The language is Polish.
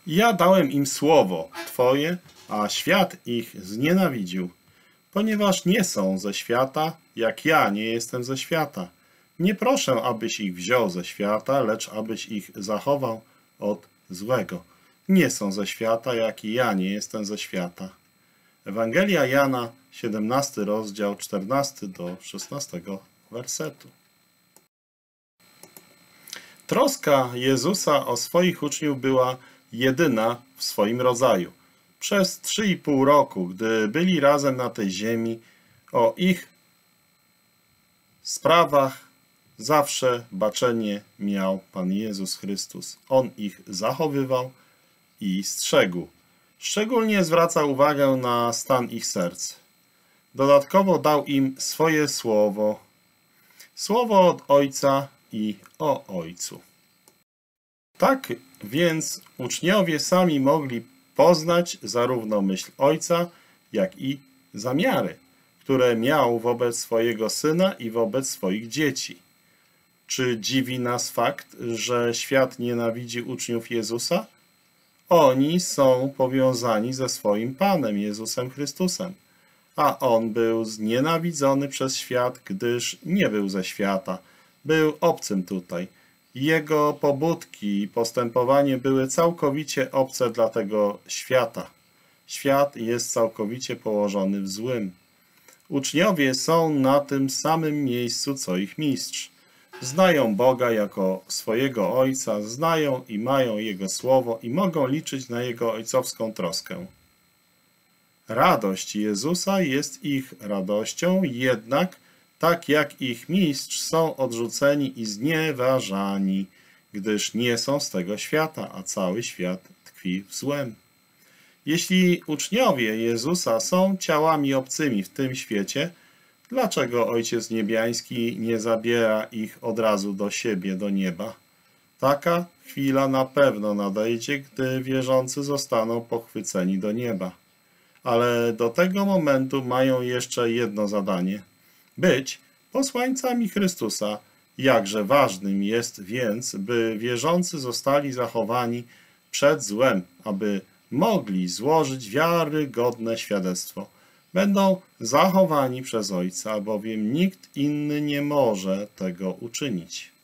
Ja dałem im słowo Twoje, a świat ich znienawidził, ponieważ nie są ze świata, jak ja nie jestem ze świata. Nie proszę, abyś ich wziął ze świata, lecz abyś ich zachował od złego. Nie są ze świata, jak i ja nie jestem ze świata. Ewangelia Jana, 17 rozdział, 14 do 16 wersetu. Troska Jezusa o swoich uczniów była jedyna w swoim rodzaju. Przez 3,5 roku, gdy byli razem na tej ziemi, o ich sprawach zawsze baczenie miał Pan Jezus Chrystus. On ich zachowywał i strzegł. Szczególnie zwracał uwagę na stan ich serc. Dodatkowo dał im swoje słowo. Słowo od Ojca i o Ojcu. Tak więc uczniowie sami mogli poznać zarówno myśl Ojca, jak i zamiary, które miał wobec swojego Syna i wobec swoich dzieci. Czy dziwi nas fakt, że świat nienawidzi uczniów Jezusa? Oni są powiązani ze swoim Panem, Jezusem Chrystusem, a On był znienawidzony przez świat, gdyż nie był ze świata, był obcym tutaj. Jego pobudki i postępowanie były całkowicie obce dla tego świata. Świat jest całkowicie położony w złym. Uczniowie są na tym samym miejscu, co ich mistrz. Znają Boga jako swojego Ojca, znają i mają Jego Słowo i mogą liczyć na Jego ojcowską troskę. Radość Jezusa jest ich radością, jednak tak jak ich mistrz są odrzuceni i znieważani, gdyż nie są z tego świata, a cały świat tkwi w złem. Jeśli uczniowie Jezusa są ciałami obcymi w tym świecie, dlaczego Ojciec Niebiański nie zabiera ich od razu do siebie, do nieba? Taka chwila na pewno nadejdzie, gdy wierzący zostaną pochwyceni do nieba. Ale do tego momentu mają jeszcze jedno zadanie – być posłańcami Chrystusa. Jakże ważnym jest więc, by wierzący zostali zachowani przed złem, aby mogli złożyć wiarygodne świadectwo. Będą zachowani przez Ojca, bowiem nikt inny nie może tego uczynić.